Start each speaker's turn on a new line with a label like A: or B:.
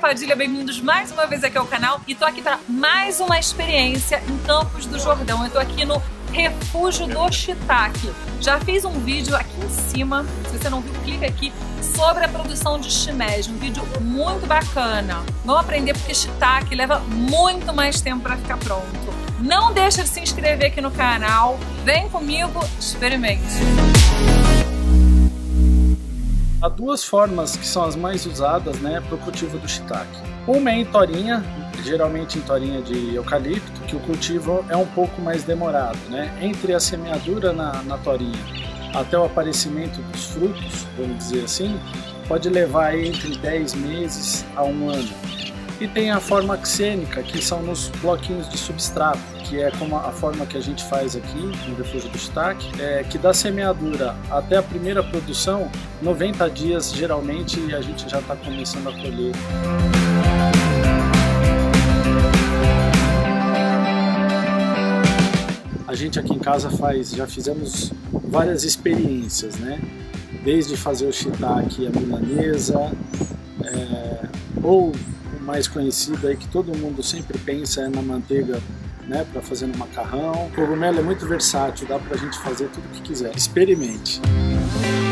A: Padilha, bem-vindos mais uma vez aqui ao canal e tô aqui para mais uma experiência em Campos do Jordão. Eu tô aqui no Refúgio do Shiitake. Já fiz um vídeo aqui em cima, se você não viu, clica aqui, sobre a produção de shimeji, um vídeo muito bacana. Vamos aprender porque shiitake leva muito mais tempo para ficar pronto. Não deixa de se inscrever aqui no canal, vem comigo, experimente.
B: Há duas formas que são as mais usadas, né, para o cultivo do shiitake. Uma é em torinha, geralmente em torinha de eucalipto, que o cultivo é um pouco mais demorado, né? Entre a semeadura na torinha até o aparecimento dos frutos, vamos dizer assim, pode levar entre 10 meses a 1 ano. E tem a forma xênica, que são nos bloquinhos de substrato, que é como a forma que a gente faz aqui no Refúgio do Shiitake, que da semeadura até a primeira produção, 90 dias geralmente a gente já está começando a colher. A gente aqui em casa já fizemos várias experiências, né? Desde fazer o shiitake à milanesa, ou o mais conhecido aí que todo mundo sempre pensa é na manteiga, né, para fazer no macarrão. O cogumelo é muito versátil, dá pra gente fazer tudo o que quiser. Experimente!